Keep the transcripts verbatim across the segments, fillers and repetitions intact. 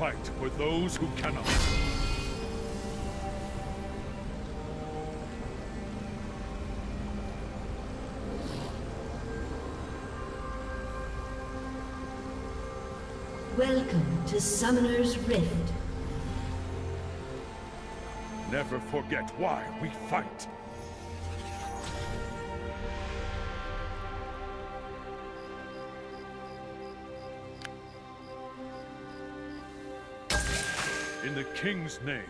fight for those who cannot. Welcome to Summoner's Rift. Never forget why we fight. In the King's name.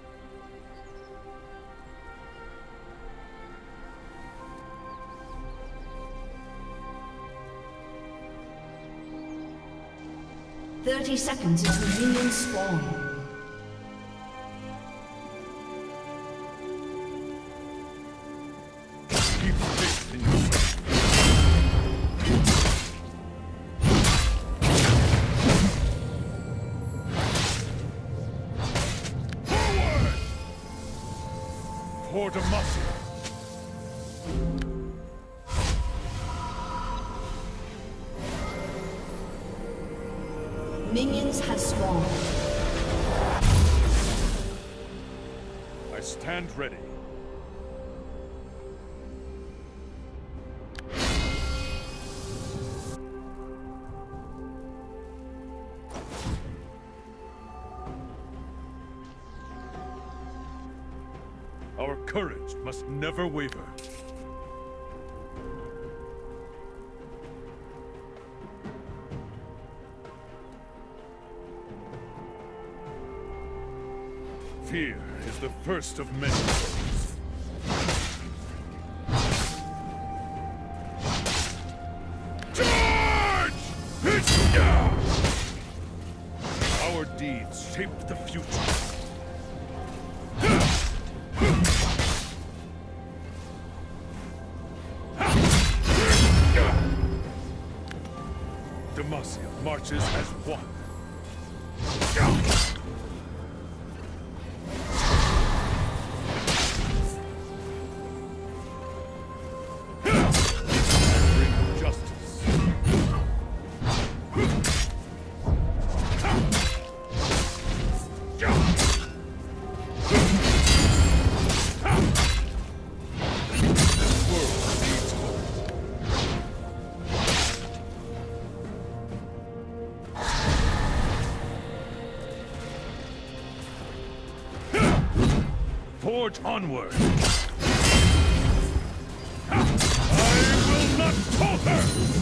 Thirty seconds until minions spawn. For Demacia. Minions have spawned. I stand ready. Our courage must never waver. Fear is the first of many foes. Charge! Our deeds shape the future. Demacia marches as one. Bring justice. The world needs hope. Forge onward! I will not falter!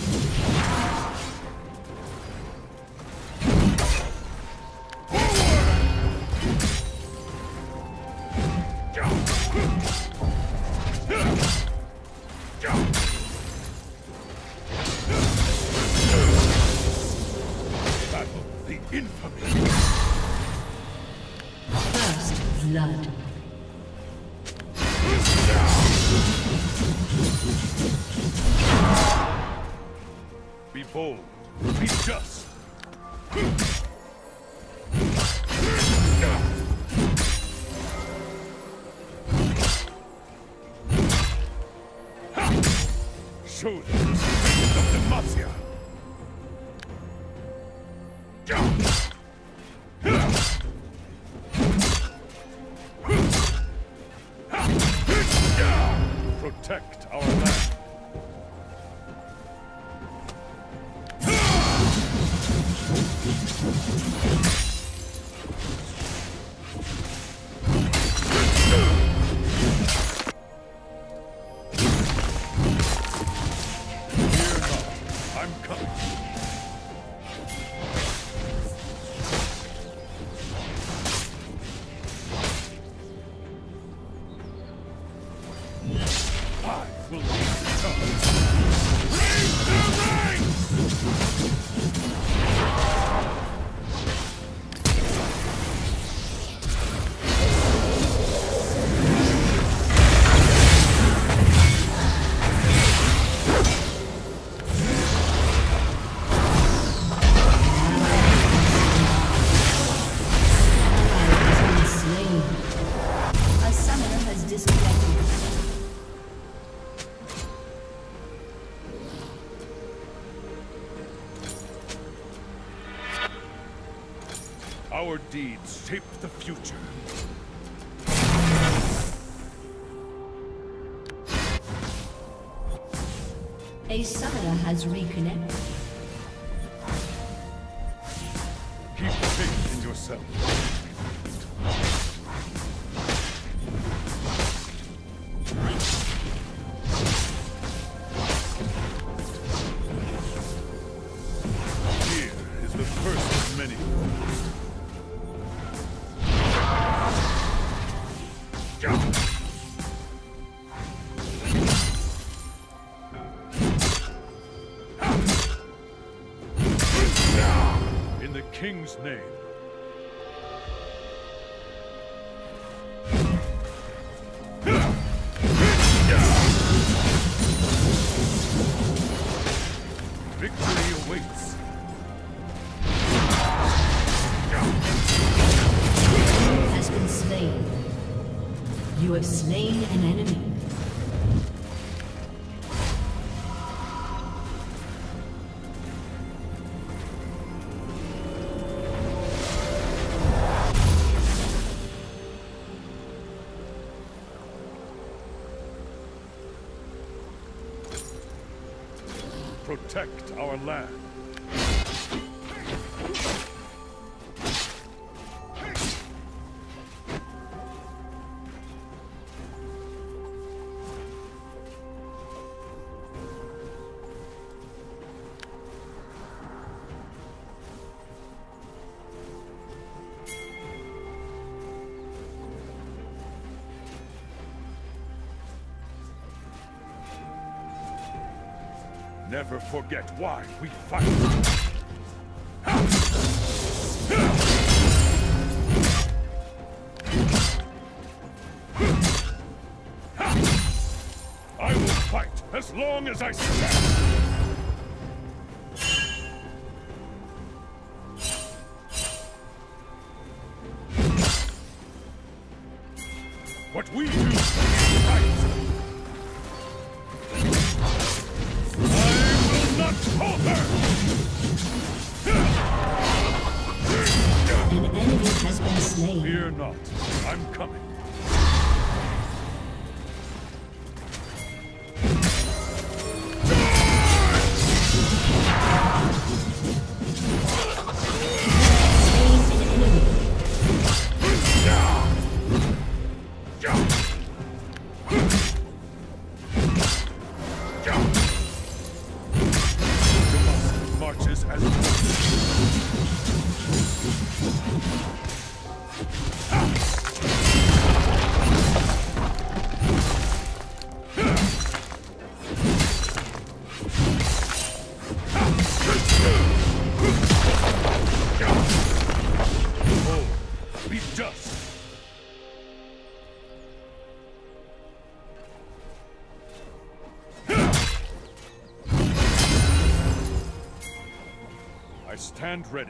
Battle the infamy! First blood. Be bold, be just. Show them the strength of Demacia. Protect our land. Fear not, I'm coming. I will lead the charge. Raise the ranks! Our deeds shape the future. A summoner has reconnected. Keep faith in yourself. Here is the first of many. In the King's name. Victory awaits. Has been slain. You have slain an enemy. Protect our land. Never forget why we fight. I will fight as long as I stand. What we do is right. An enemy has been slain. Fear not, I'm coming. Marches as be just. I stand ready.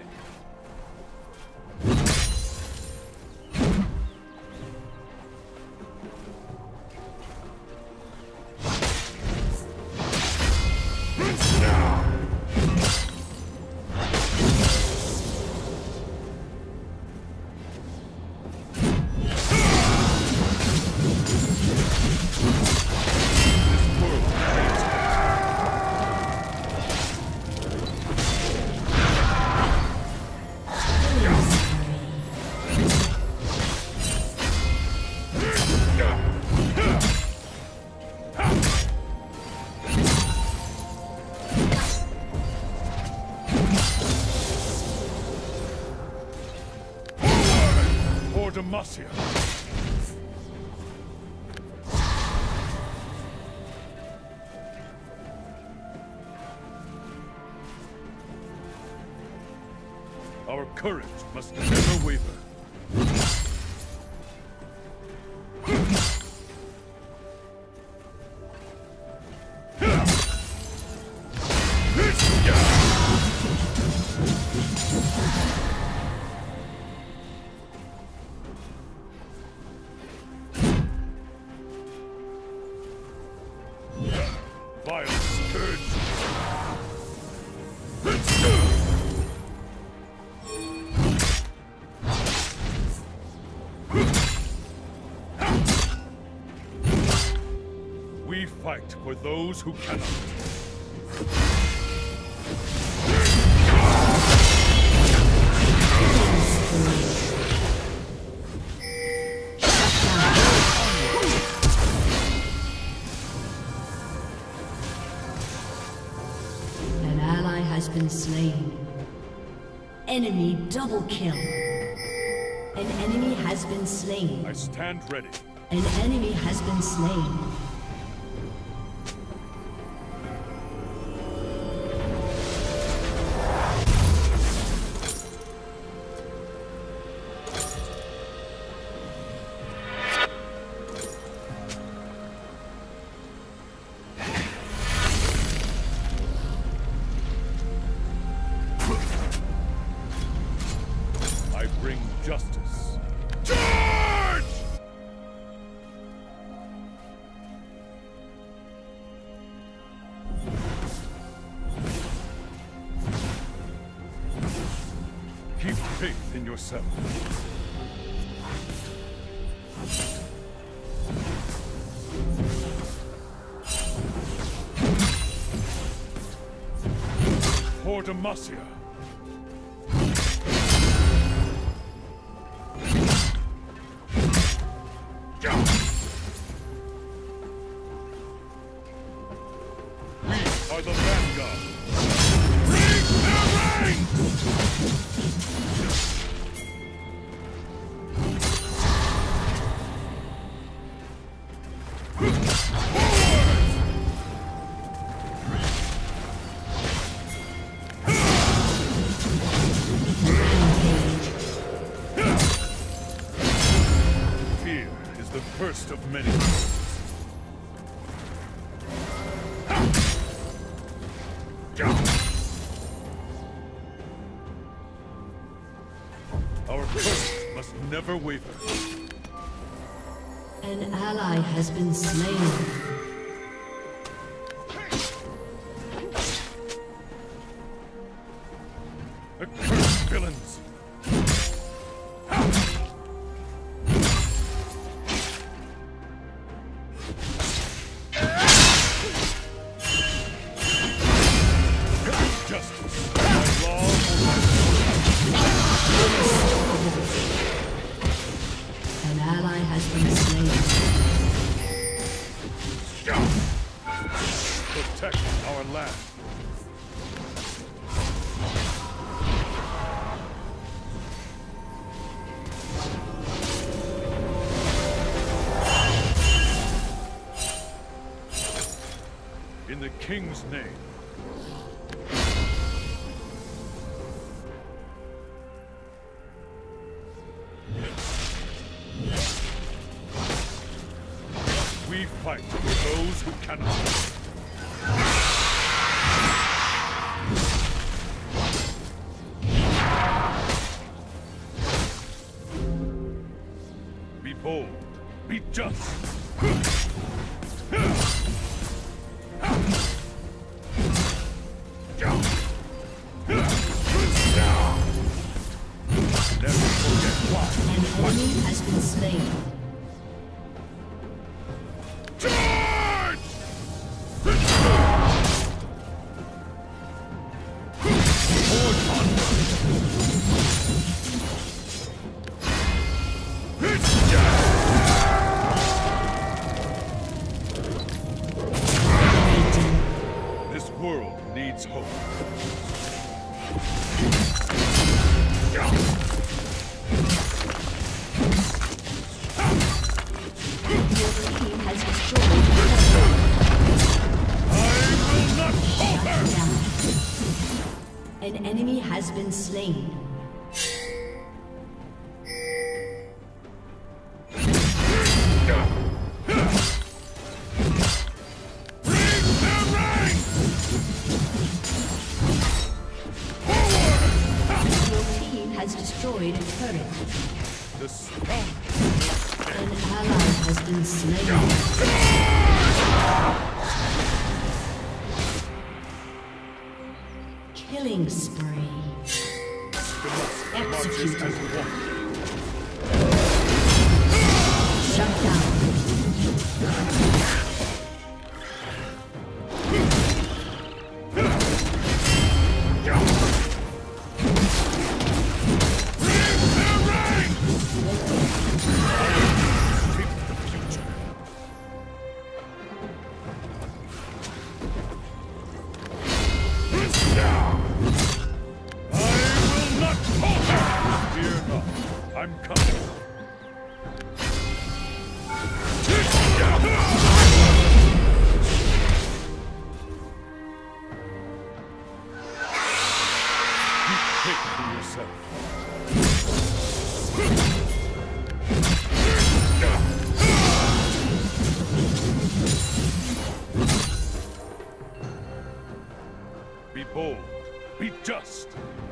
Demacia. Our courage must never waver. Vile scourge. fight for those who cannot. An ally has been slain. Enemy double kill. An enemy has been slain. I stand ready. An enemy has been slain. I bring justice. Charge! Keep faith in yourself. For Demacia. Are the vanguard. Break their ranks! Fear is the first of many. Our purpose must never waver. An ally has been slain. Accursed villains! Justice, my law An ally has been slain. protect our land. In the King's name. We fight for those who cannot. Be bold. Be just. Never forget why. An enemy has been slain. Charge! Forward onward! This world needs hope. An enemy has been slain. Your team has destroyed a turret. The scoundrel. An ally has been slain. Killing spree. Marches as one. Shut down. I'm coming. Think for yourself. Be bold. Be just.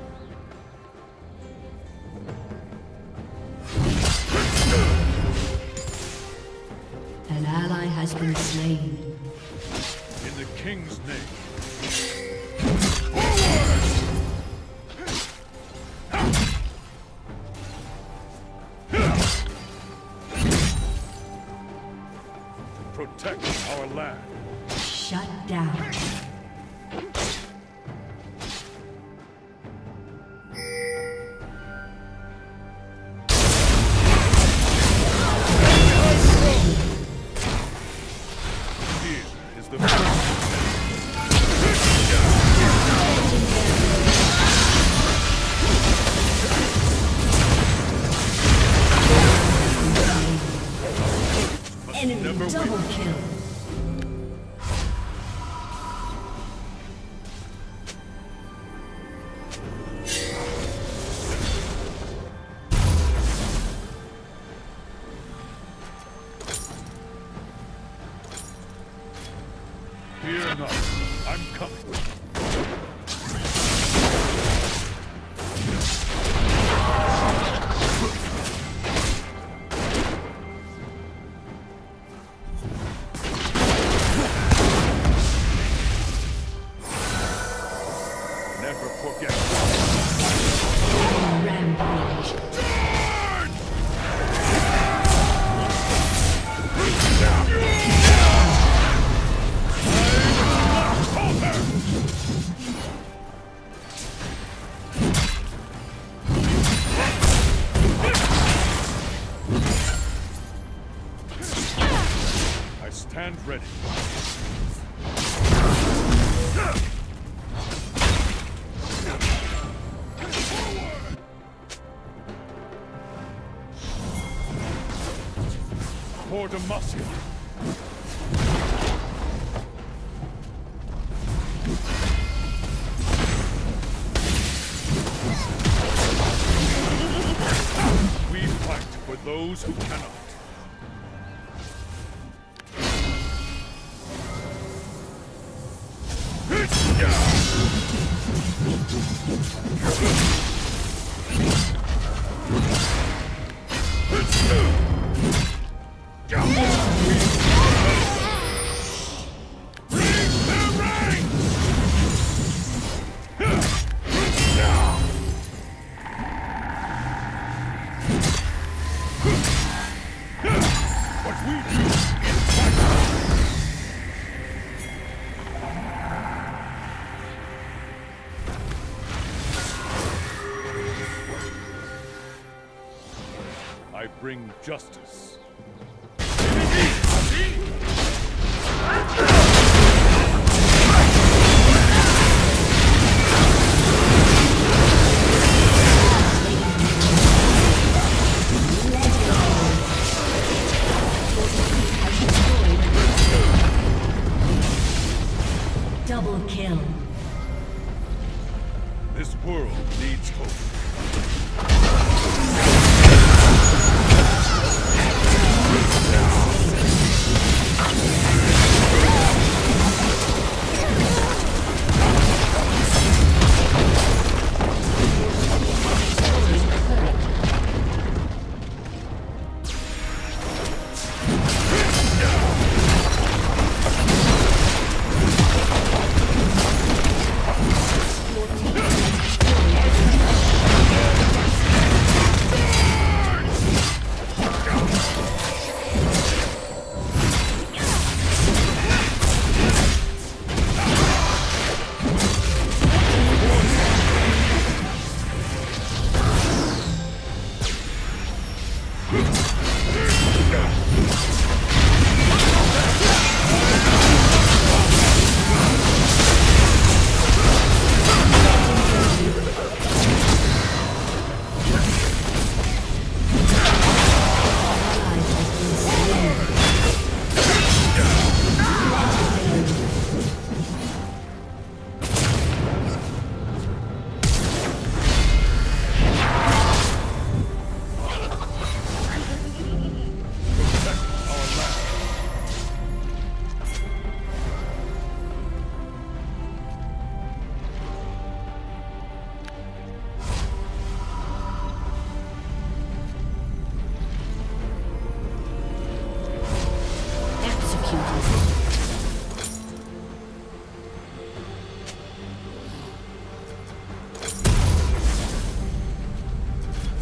An ally has been slain. In the king's name. Protect our land. Shut down. Here is the first. Enemy Never double win. kill. Fear not. I'm coming. Never forget. Rampage. I stand ready. For Demacia. We fight for those who cannot. What we do is fight. I bring justice. Double kill. This world needs hope.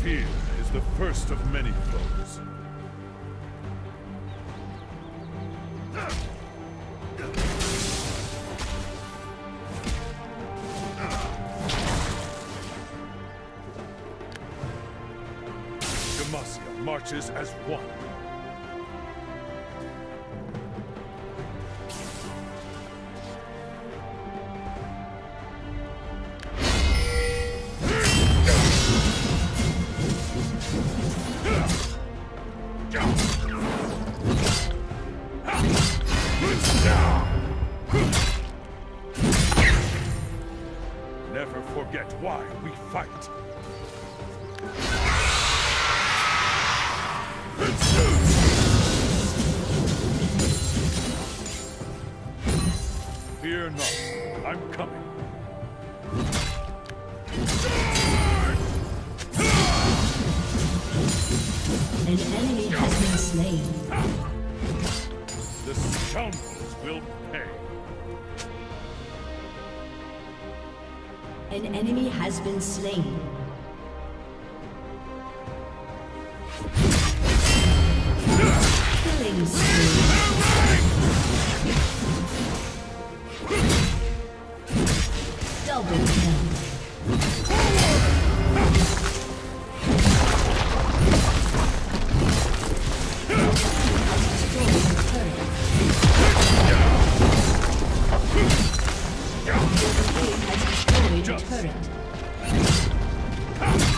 Fear is the first of many foes. Demacia marches as one. Never forget why we fight. Fear not, I'm coming. An enemy has been slain. The scoundrels will pay. An enemy has been slain. Killing spree. Double kill. Turret.